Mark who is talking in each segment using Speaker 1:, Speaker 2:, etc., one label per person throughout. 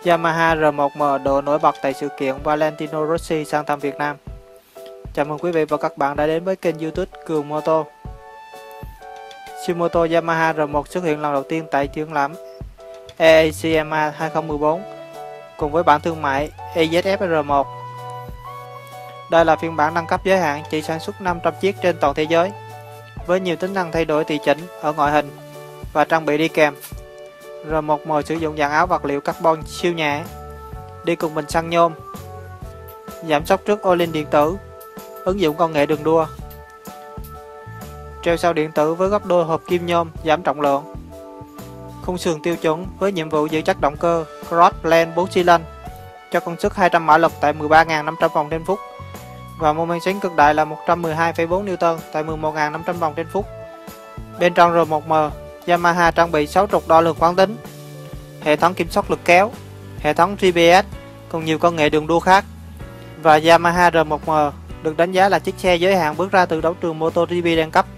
Speaker 1: Yamaha R1M độ nổi bật tại sự kiện Valentino Rossi sang thăm Việt Nam. Chào mừng quý vị và các bạn đã đến với kênh YouTube Cường Moto. Siêu mô tô Yamaha R1 xuất hiện lần đầu tiên tại triển lãm EACMA 2014 cùng với bản thương mại EZF R1. Đây là phiên bản nâng cấp giới hạn chỉ sản xuất 500 chiếc trên toàn thế giới, với nhiều tính năng thay đổi tùy chỉnh ở ngoại hình và trang bị đi kèm. R1M sử dụng dàn áo vật liệu carbon siêu nhẹ, đi cùng bình xăng nhôm, giảm sóc trước ô linh điện tử, ứng dụng công nghệ đường đua, treo sau điện tử với gấp đôi hộp kim nhôm giảm trọng lượng, khung sườn tiêu chuẩn với nhiệm vụ giữ chắc động cơ Crossblend 4 xi lanh cho công suất 200 mã lực tại 13.500 vòng trên phút và mô men xoắn cực đại là 112,4 Newton tại 11.500 vòng trên phút. Bên trong R1M, Yamaha trang bị 6 trục đo lường quán tính, hệ thống kiểm soát lực kéo, hệ thống GPS cùng nhiều công nghệ đường đua khác. Và Yamaha R1M được đánh giá là chiếc xe giới hạn bước ra từ đấu trường MotoGP đẳng cấp.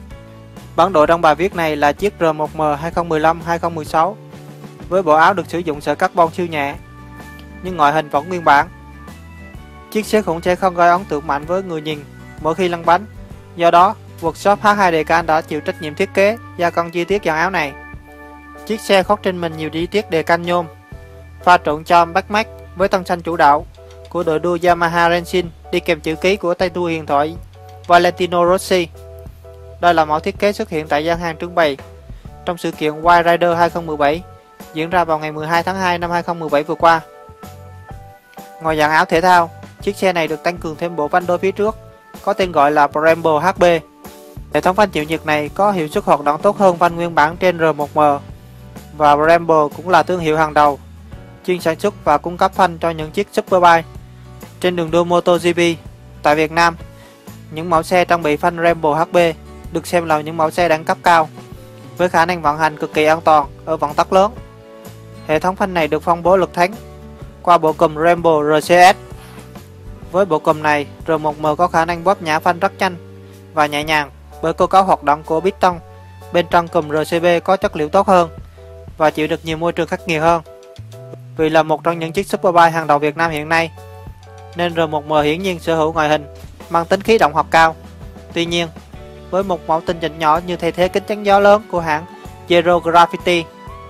Speaker 1: Bản đồ trong bài viết này là chiếc R1M 2015-2016 với bộ áo được sử dụng sợi carbon siêu nhẹ, nhưng ngoại hình vẫn nguyên bản. Chiếc xe cũng sẽ không gây ấn tượng mạnh với người nhìn mỗi khi lăn bánh. Do đó, Workshop H2DK đã chịu trách nhiệm thiết kế, gia công chi tiết dàn áo này. Chiếc xe khoác trên mình nhiều chi tiết đề can nhôm, pha trộn cho backmax với tông xanh chủ đạo của đội đua Yamaha Racing đi kèm chữ ký của tay đua huyền thoại Valentino Rossi. Đây là mẫu thiết kế xuất hiện tại gian hàng trưng bày trong sự kiện Wild Rider 2017 diễn ra vào ngày 12 tháng 2 năm 2017 vừa qua. Ngoài dàn áo thể thao, chiếc xe này được tăng cường thêm bộ phanh đôi phía trước có tên gọi là Brembo HB. Hệ thống phanh chịu nhiệt này có hiệu suất hoạt động tốt hơn phanh nguyên bản trên R1M, và Brembo cũng là thương hiệu hàng đầu chuyên sản xuất và cung cấp phanh cho những chiếc Superbike trên đường đua MotoGP. Tại Việt Nam, những mẫu xe trang bị phanh Brembo HB được xem là những mẫu xe đẳng cấp cao với khả năng vận hành cực kỳ an toàn ở vận tốc lớn. Hệ thống phanh này được phân bố lực thắng qua bộ cùm Brembo RCS. Với bộ cùm này, R1M có khả năng bóp nhả phanh rất nhanh và nhẹ nhàng bởi cơ cấu hoạt động của piston bên trong cùm RCB có chất liệu tốt hơn và chịu được nhiều môi trường khắc nghiệt hơn. Vì là một trong những chiếc Superbike hàng đầu Việt Nam hiện nay, nên R1M hiển nhiên sở hữu ngoại hình mang tính khí động học cao. Tuy nhiên, với một mẫu tinh chỉnh nhỏ như thay thế kính chắn gió lớn của hãng Zero Gravity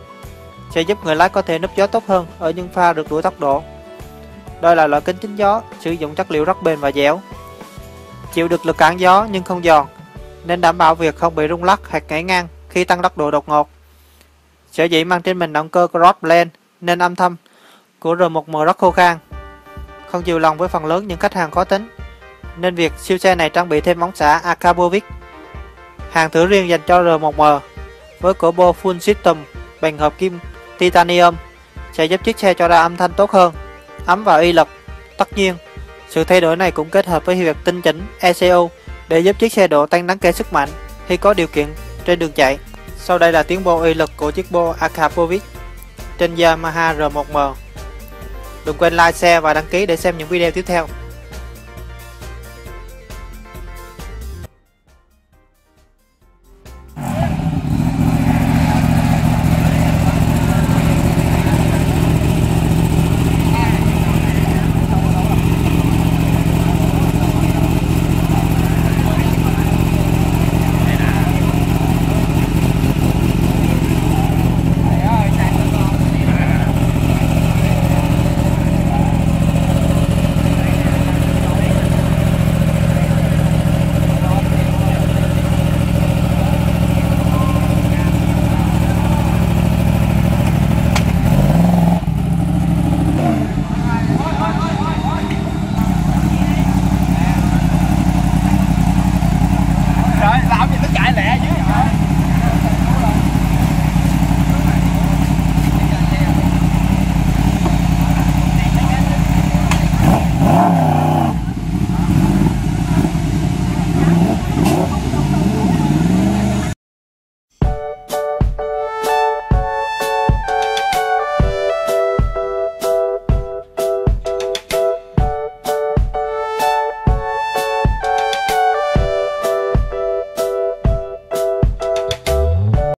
Speaker 1: sẽ giúp người lái có thể núp gió tốt hơn ở những pha rượt đuổi tốc độ. Đây là loại kính chắn gió sử dụng chất liệu rất bền và dẻo, chịu được lực cản gió nhưng không giòn, nên đảm bảo việc không bị rung lắc hoặc ngã ngang khi tăng tốc độ đột ngột. Sở dĩ mang trên mình động cơ Crossblend nên âm thanh của R1M rất khô khan, không chiều lòng với phần lớn những khách hàng khó tính, nên việc siêu xe này trang bị thêm ống xả Akabovic, hàng thử riêng dành cho R1M với cổ bô full system bằng hợp kim titanium sẽ giúp chiếc xe cho ra âm thanh tốt hơn, ấm và uy lực. Tất nhiên, sự thay đổi này cũng kết hợp với việc tinh chỉnh ECU để giúp chiếc xe độ tăng đáng kể sức mạnh khi có điều kiện trên đường chạy. Sau đây là tiếng bô uy lực của chiếc bô Akabovic trên Yamaha R1M. Đừng quên like, share và đăng ký để xem những video tiếp theo.